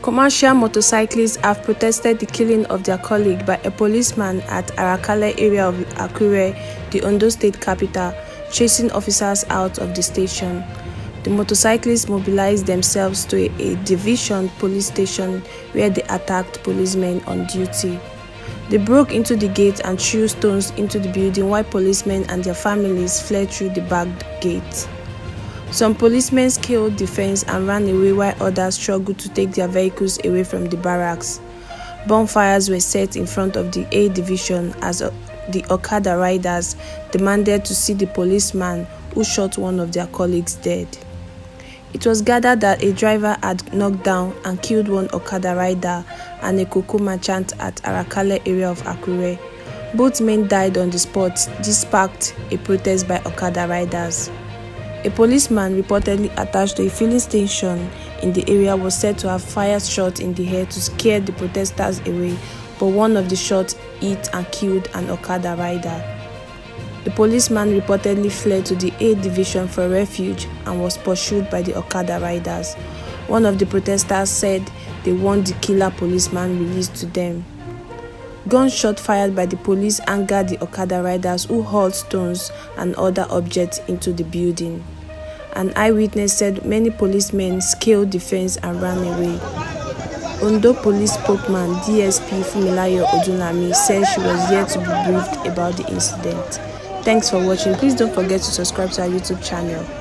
Commercial motorcyclists have protested the killing of their colleague by a policeman at Arakale area of Akure, the Ondo state capital, chasing officers out of the station. The motorcyclists mobilized themselves to a division police station where they attacked policemen on duty. They broke into the gate and threw stones into the building while policemen and their families fled through the back gate. Some policemen scaled the fence and ran away while others struggled to take their vehicles away from the barracks. Bonfires were set in front of the A division as the Okada riders demanded to see the policeman who shot one of their colleagues dead. It was gathered that a driver had knocked down and killed one Okada rider and a cocoa merchant at Arakale area of Akure. Both men died on the spot. This sparked a protest by Okada riders. A policeman reportedly attached to a filling station in the area was said to have fired shots in the air to scare the protesters away, but one of the shots hit and killed an Okada rider. The policeman reportedly fled to the A division for refuge and was pursued by the Okada riders. One of the protesters said they want the killer policeman released to them. Gunshots fired by the police angered the Okada riders who hurled stones and other objects into the building. An eyewitness said many policemen scaled the fence and ran away. Ondo Police spokesman DSP Fumilayo Odunlami said she was yet to be briefed about the incident. Thanks for watching. Please don't forget to subscribe to our YouTube channel.